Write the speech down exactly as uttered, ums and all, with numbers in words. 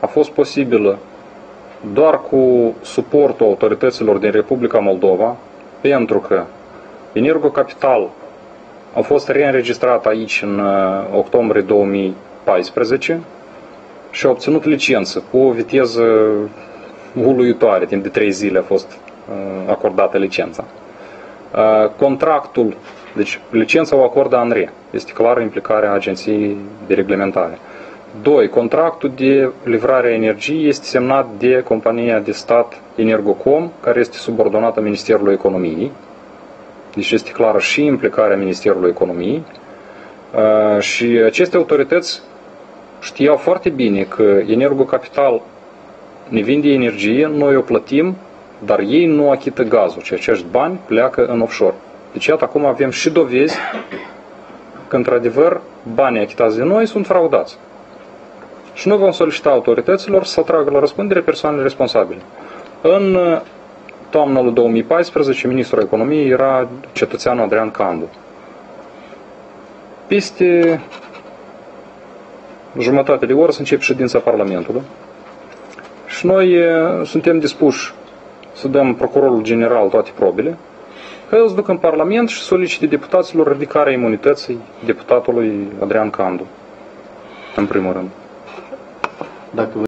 a fost posibilă doar cu suportul autorităților din Republica Moldova, pentru că Energo Capital a fost reînregistrat aici în octombrie două mii paisprezece și a obținut licență cu o viteză uluitoare, timp de trei zile a fost acordată licența. Contractul, deci licența o acordă ANRE, este clară implicarea Agenției de Reglementare. Doi, contractul de livrare a energiei este semnat de compania de stat Energocom, care este subordonată Ministerului Economiei. Deci este clară și implicarea Ministerului Economiei. Și aceste autorități știau foarte bine că Energo Capital ne vinde energie, noi o plătim, dar ei nu achită gazul și acești bani pleacă în offshore. Deci iată, acum avem și dovezi că într-adevăr banii achitați de noi sunt fraudați. Și noi vom solicita autorităților să tragă la răspundere persoanele responsabile. În toamna lui două mii paisprezece, ministrul economiei era cetățeanul Adrian Candu. Peste jumătate de oră să începe ședința Parlamentului. Și noi suntem dispuși să dăm procurorul general toate probele, că el se ducă în Parlament și solicite deputaților ridicarea imunității deputatului Adrian Candu, în primul rând. Dacă